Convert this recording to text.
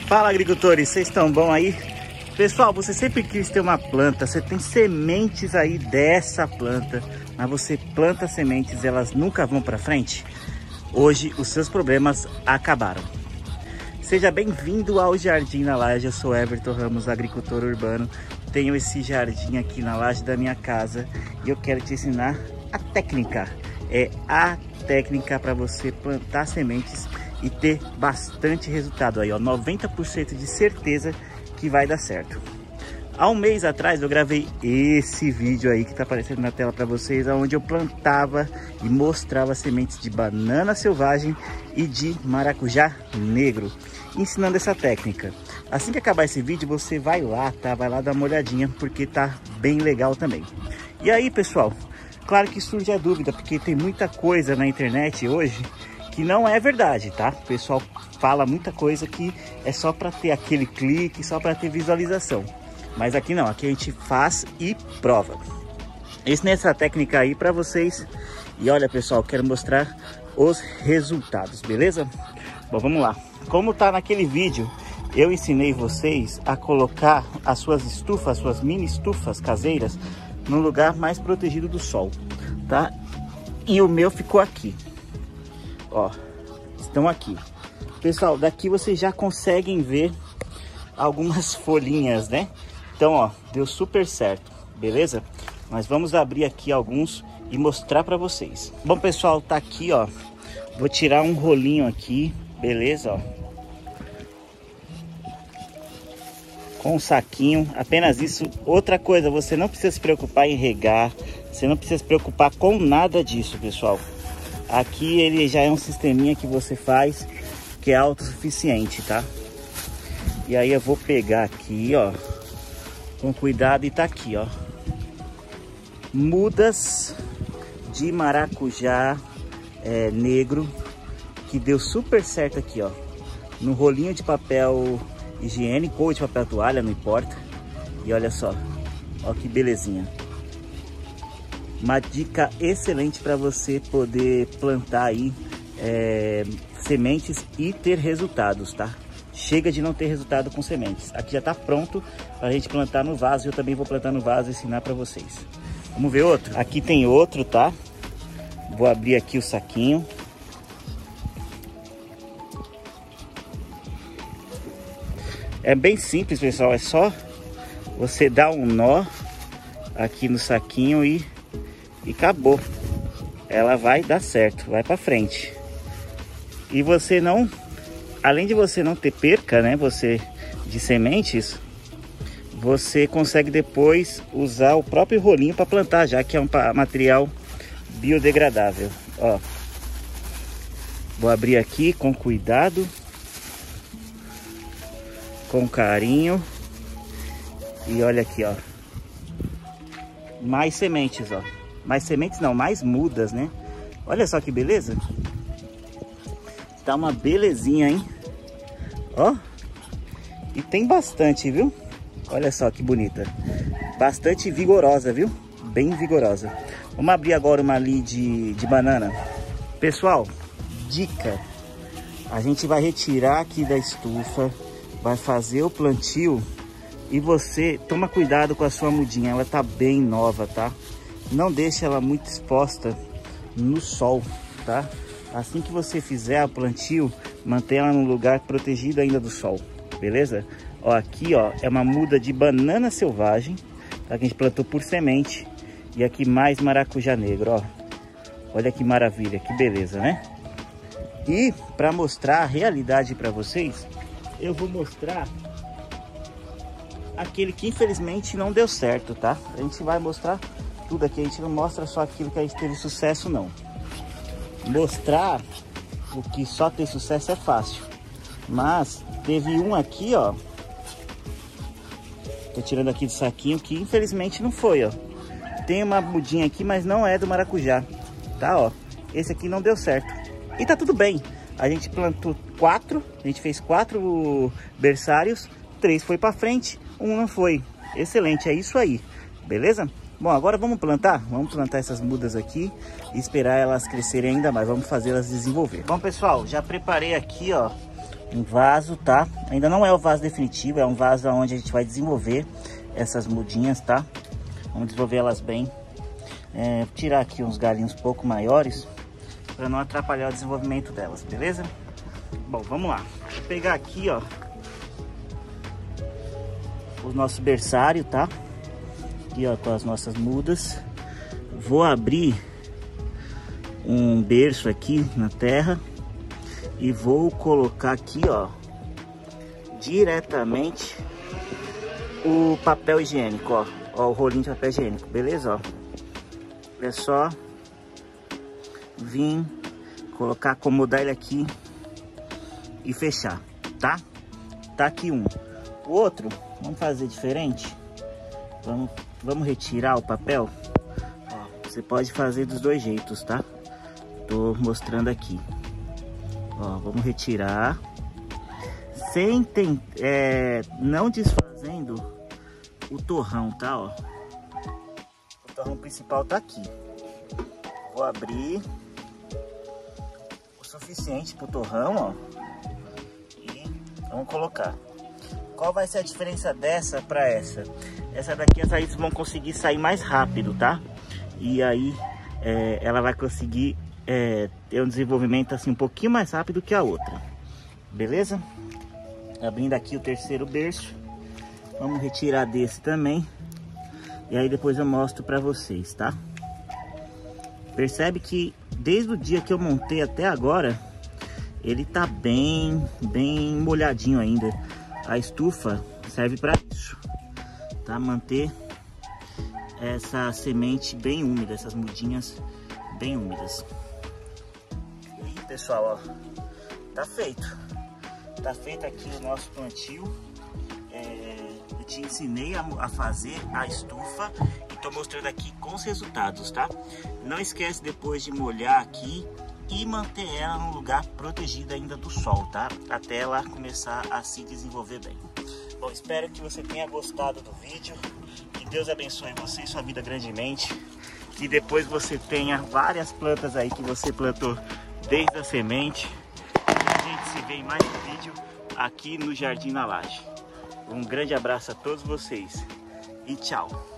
Fala, agricultores, vocês estão bom aí? Pessoal, você sempre quis ter uma planta, você tem sementes aí dessa planta, mas você planta sementes e elas nunca vão para frente? Hoje os seus problemas acabaram. Seja bem-vindo ao Jardim na Laje. Eu sou Everton Ramos, agricultor urbano. Tenho esse jardim aqui na laje da minha casa e eu quero te ensinar a técnica. É a técnica para você plantar sementes e ter bastante resultado aí, ó, 90% de certeza que vai dar certo. Há um mês atrás eu gravei esse vídeo aí que tá aparecendo na tela para vocês, onde eu plantava e mostrava sementes de banana selvagem e de maracujá negro, ensinando essa técnica. Assim que acabar esse vídeo, você vai lá, tá? Vai lá dar uma olhadinha, porque tá bem legal também. E aí, pessoal, claro que surge a dúvida, porque tem muita coisa na internet hoje que não é verdade, tá? O pessoal fala muita coisa que é só para ter aquele clique, só para ter visualização. Mas aqui não, aqui a gente faz e prova. Ensinei essa técnica aí para vocês. E olha, pessoal, quero mostrar os resultados, beleza? Bom, vamos lá. Como tá naquele vídeo, eu ensinei vocês a colocar as suas estufas, suas mini estufas caseiras, no lugar mais protegido do sol, tá? E o meu ficou aqui. Ó, estão aqui. Pessoal, daqui vocês já conseguem ver algumas folhinhas, né? Então, ó, deu super certo, beleza? Mas vamos abrir aqui alguns e mostrar para vocês. Bom, pessoal, tá aqui, ó. Vou tirar um rolinho aqui, beleza, ó. Com um saquinho, apenas isso. Outra coisa, você não precisa se preocupar em regar, você não precisa se preocupar com nada disso, pessoal. Aqui ele já é um sisteminha que você faz, que é autossuficiente, tá? E aí eu vou pegar aqui, ó, com cuidado, e tá aqui, ó, mudas de maracujá negro, que deu super certo aqui, ó, no rolinho de papel higiênico ou de papel toalha, não importa. E olha só, ó que belezinha. Uma dica excelente para você poder plantar aí sementes e ter resultados, tá? Chega de não ter resultado com sementes. Aqui já tá pronto para a gente plantar no vaso. Eu também vou plantar no vaso e ensinar para vocês. Vamos ver outro? Aqui tem outro, tá? Vou abrir aqui o saquinho. É bem simples, pessoal. É só você dar um nó aqui no saquinho e acabou. Ela vai dar certo, vai para frente. E você não, além de você não ter perca, né, você de sementes, você consegue depois usar o próprio rolinho para plantar, já que é um material biodegradável. Ó, vou abrir aqui com cuidado, com carinho, e olha aqui, ó, mais sementes, ó. Mais sementes não, mais mudas, né? Olha só que beleza. Tá uma belezinha, hein? Ó. E tem bastante, viu? Olha só que bonita. Bastante vigorosa, viu? Bem vigorosa. Vamos abrir agora uma ali de banana. Pessoal, dica. A gente vai retirar aqui da estufa, vai fazer o plantio. E você toma cuidado com a sua mudinha. Ela tá bem nova, tá? Não deixe ela muito exposta no sol, tá? Assim que você fizer o plantio, mantenha ela num lugar protegido ainda do sol, beleza? Ó, aqui, ó, é uma muda de banana selvagem, tá? Que a gente plantou por semente. E aqui mais maracujá negro, ó. Olha que maravilha, que beleza, né? E para mostrar a realidade para vocês, eu vou mostrar aquele que infelizmente não deu certo, tá? A gente vai mostrar tudo aqui, a gente não mostra só aquilo que a gente teve sucesso, não. Mostrar o que só tem sucesso é fácil, mas teve um aqui, ó, tô tirando aqui do saquinho, que infelizmente não foi, ó. Tem uma mudinha aqui, mas não é do maracujá, tá, ó. Esse aqui não deu certo e tá tudo bem. A gente plantou 4, a gente fez 4 berçários, 3 foi para frente, 1 não foi. Excelente, é isso aí, beleza? Bom, agora vamos plantar essas mudas aqui e esperar elas crescerem ainda mais. Vamos fazer elas desenvolver. Bom, pessoal, já preparei aqui, ó, um vaso, tá? Ainda não é o vaso definitivo, é um vaso onde a gente vai desenvolver essas mudinhas, tá? Vamos desenvolver elas bem. Tirar aqui uns galinhos um pouco maiores para não atrapalhar o desenvolvimento delas, beleza? Bom, vamos lá. Vou pegar aqui, ó, o nosso berçário, tá? Aqui, ó, com as nossas mudas. Vou abrir um berço aqui na terra e vou colocar aqui, ó, diretamente o papel higiênico, ó, o rolinho de papel higiênico, beleza, ó. É só vir colocar, acomodar ele aqui e fechar, tá? Tá aqui um. O outro, vamos fazer diferente. Vamos retirar o papel. Ó, você pode fazer dos dois jeitos, tá? Tô mostrando aqui. Ó, vamos retirar sem não desfazendo o torrão, tá? Ó, o torrão principal tá aqui. Vou abrir o suficiente pro torrão, ó, e vamos colocar. Qual vai ser a diferença dessa para essa? Essa daqui, as raízes vão conseguir sair mais rápido, tá? E aí ela vai conseguir ter um desenvolvimento assim um pouquinho mais rápido que a outra, beleza? Abrindo aqui o terceiro berço, vamos retirar desse também, e aí depois eu mostro para vocês, tá? Percebe que desde o dia que eu montei até agora, ele tá bem molhadinho ainda. A estufa serve para isso, tá? Manter essa semente bem úmida, essas mudinhas bem úmidas. E aí, pessoal, ó, tá feito. Tá feito aqui o nosso plantio. Eu te ensinei a fazer a estufa e tô mostrando aqui com os resultados, tá? Não esquece depois de molhar aqui e manter ela num lugar protegido ainda do sol, tá? Até ela começar a se desenvolver bem. Bom, espero que você tenha gostado do vídeo. Que Deus abençoe você e sua vida grandemente. Que depois você tenha várias plantas aí que você plantou desde a semente. E a gente se vê em mais um vídeo aqui no Jardim na Laje. Um grande abraço a todos vocês e tchau!